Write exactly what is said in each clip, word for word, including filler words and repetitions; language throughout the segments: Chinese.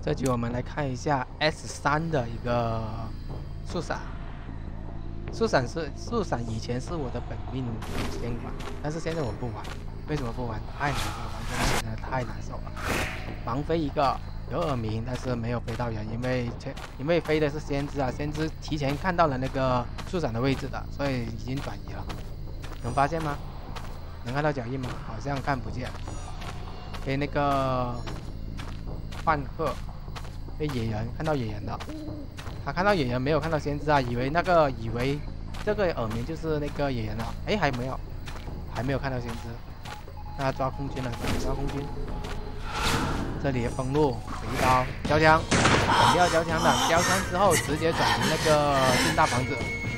这局我们来看一下 S 三 的一个速闪。速闪是速闪，以前是我的本命先玩，但是现在我不玩。为什么不玩？太难了，玩真的太难受了。盲飞一个，有耳鸣，但是没有飞到人，因为因为飞的是先知啊，先知提前看到了那个速闪的位置的，所以已经转移了。能发现吗？能看到脚印吗？好像看不见。被那个幻鹤。 被野人看到野人了，他看到野人没有看到先知啊，以为那个以为这个耳鸣就是那个野人了，哎还没有，还没有看到先知，那他抓空军了，抓空军，这里封路，一刀交枪，肯定要交枪的，交枪之后直接转移那个进大房子，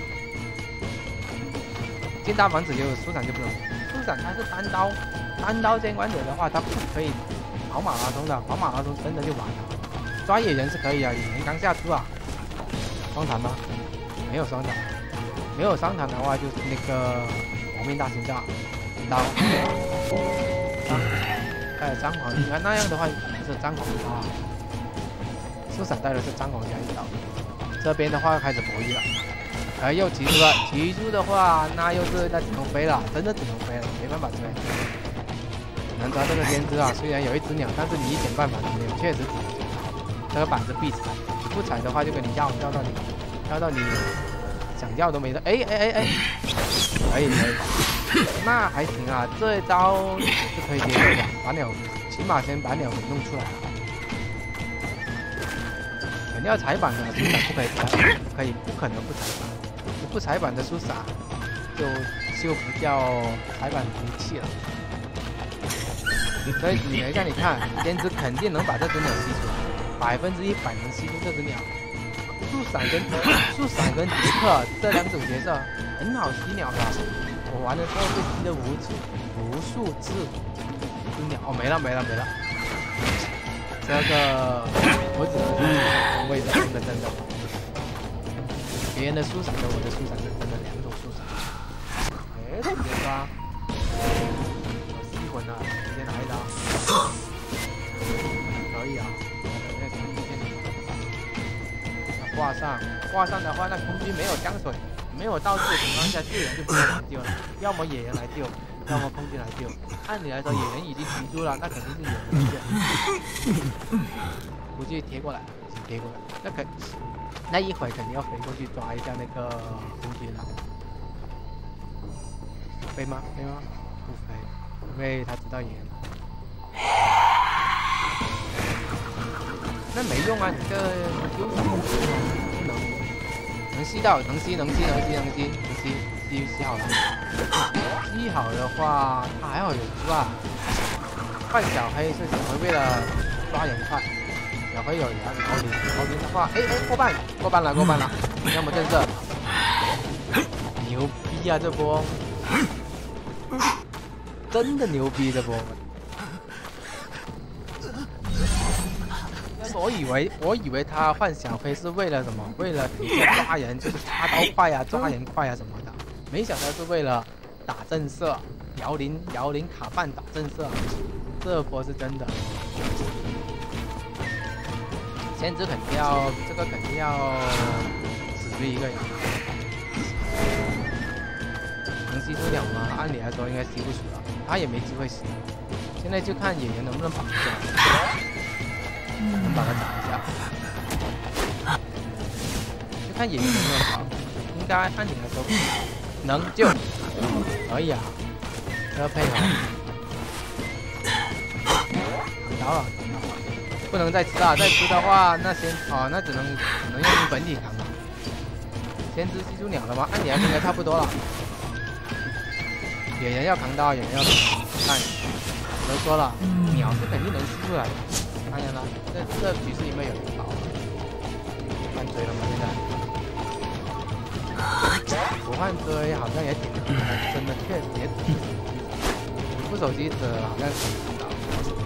进大房子就速闪就不能，速闪它是单刀，单刀监管者的话，他不可以跑马拉松的，跑马拉松真的就完了。 抓野人是可以啊，野人刚下出啊，双弹吗？没有双弹，没有双弹的话就是那个亡命大心脏，一刀，张，哎张皇，你看那样的话是张皇一刀啊，速闪带的是张皇加一刀，这边的话开始博弈了，哎又骑出了，骑出的话那又是那只能飞了，真的只能飞了，没办法追，能抓这个先知啊，虽然有一只鸟，但是你一点办法都没有，确实只能。 这个板子必踩，你不踩的话就跟你要要到你，要到你想要都没得。哎哎哎哎，可以可以，那还行啊，这一招是可以接受的，把鸟起码先把鸟给弄出来了。肯定要踩板的，速闪不可以踩，可以不可能不踩板，你不踩板的速闪就修不掉踩板武器了。所以你等一下你看，先知肯定能把这只鸟吸出来。 百分之一百能吸出这只鸟，速闪跟速闪跟杰克这两种角色很好吸鸟的，我玩的时候被吸了无数无数次只鸟，哦没了没了没了，这个我只能说位置真的真的，别人的速闪跟我的速闪是真的两种速闪，哎这别抓，我吸魂了，直接来一刀，可以啊。 挂上，挂上的话，那空军没有香水，没有道具的情况下，救人就不能救了，要么野人来救，要么空军来救。按理来说，野人已经提出了，那肯定是野人来救。估计贴过来，贴过来，那肯，那一会肯定要飞过去抓一下那个空军了。飞吗？飞吗？不飞，因为他知道野人。 那没用啊！你这丢不能能吸到，能吸能吸能吸能吸能吸吸吸好了，吸好的话，它还好有是吧？换小黑是小黑为了抓人快，小黑有摇摇铃摇铃的话，哎哎过半过半了过半了，要么震慑，牛逼啊这波，真的牛逼这波。 我以为我以为他换小黑是为了什么？为了抓人，就是插刀快呀、抓人快呀什么的。没想到是为了打震慑，摇铃摇铃卡半打震慑，这波是真的。先知肯定要这个肯定要死追一个人，能吸出鸟吗？按理来说应该吸不出了，他也没机会吸。现在就看野人能不能绑住来。 能把它打一下，就看野人能不能跑。应该按理来说能救，可以啊，要配合。扛刀了，不能再吃了，再吃的话那先哦，那只能只能用本体扛了。先知吸出鸟了吗？按理来说应该差不多了。野人要扛刀，野人要扛刀。看，都说了，鸟是肯定能吸出来的。 当然了，这这局是因为有人跑，换追了吗？现在不换追好像也挺难的，真的确实也挺。副手机者好像挺难的。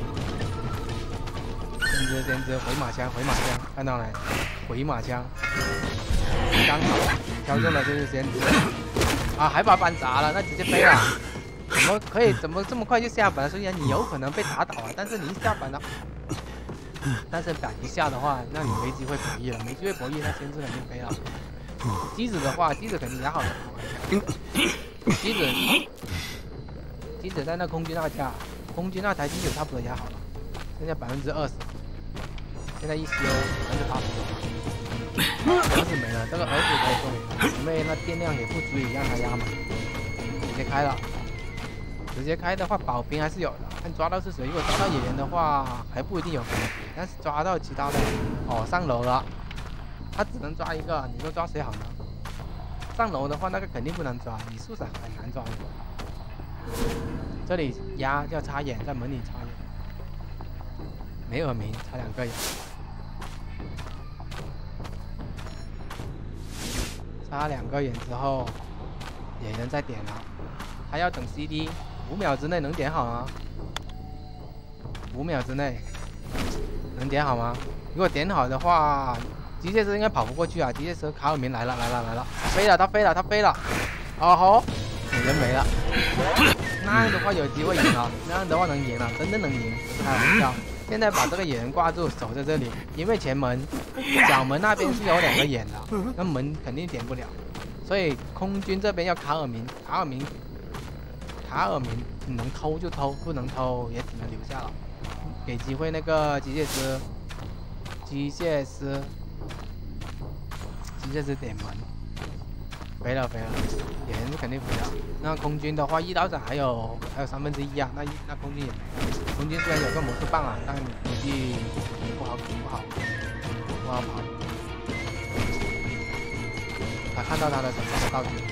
先知先知回马枪回马枪，看到没？回马枪，刚好挑中的就是先知啊，还把板砸了，那直接飞了。怎么可以？怎么这么快就下板了？虽然你有可能被打倒了，但是你一下板了。 但是打一下的话，那你没机会博弈了，没机会博弈，那先知肯定飞了。机子的话，机子肯定压好了。机子，机子在那空军那家，空军那台机子差不多压好了，剩下百分之二十。现在一修百分之八十。儿子没了，这个儿子可以说没了，因为那电量也不足以让他压满，直接开了。直接开的话，保兵还是有的，看抓到是谁。如果抓到野人的话，还不一定有保兵，但是抓到其他的，哦，上楼了，他只能抓一个，你说抓谁好呢？上楼的话，那个肯定不能抓，你树伞很难抓的。这里压要插眼，在门里插眼，没耳鸣，插两个眼。插两个眼之后，野人再点了，他要等 C D， 五秒之内能点好吗？五秒之内能点好吗？如果点好的话，机械师应该跑不过去啊！机械师卡尔明来了，来了，来了，飞了，他飞了，他飞了，哦吼，野人没了。那样的话有机会赢了，那样的话能赢了，真的能赢，不是开玩笑。现在把这个野人挂住，守在这里，因为前门、角门那边是有两个眼的，那门肯定点不了，所以空军这边要卡尔明，卡尔明，卡尔明能偷就偷，不能偷也只能留下了，给机会那个机械师，机械师，机械师点门，飞了飞了，野人是肯定飞了。那空军的话，一刀斩还有还有三分之一啊，那那空军也没了。空军虽然有个魔术棒啊，但估计也不好不好不好跑。他看到他的手上的道具，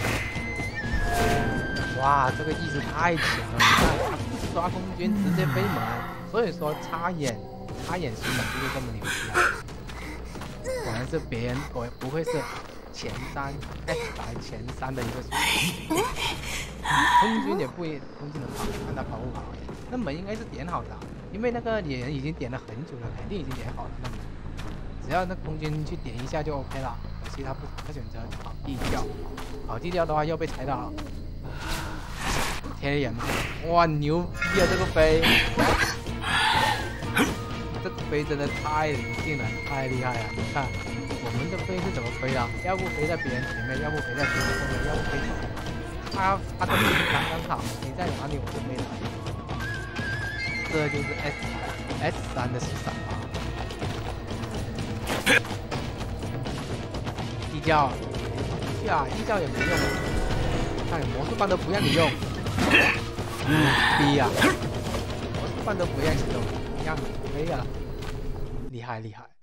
哇，这个意识太强了！你看，他不抓空军，直接飞门，所以说插眼插眼术本就是这么牛逼啊！果然是别人，果不愧是前三 F 百前三的一个术。空军也不空军能跑，看他跑不跑。那门应该是点好的，因为那个野人已经点了很久了，肯定已经点好了那门。只要那空军去点一下就 OK 了。可惜他不，他选择跑地窖，跑地窖的话又被踩到了。贴眼嘛，哇，牛逼啊！这个飞，这个飞真的太灵性了，太厉害了！你看我们的飞是怎么飞的？要不飞在别人前面，要不飞在别人后面，要不飞前面。他他的飞刚刚好，你在哪里我就飞哪里。这就是 S S 三的十三吧。地窖，地窖，地窖也没用。看魔术棒都不让你用，嗯，逼呀！魔术棒都不让你用，让你飞啊！厉害厉害。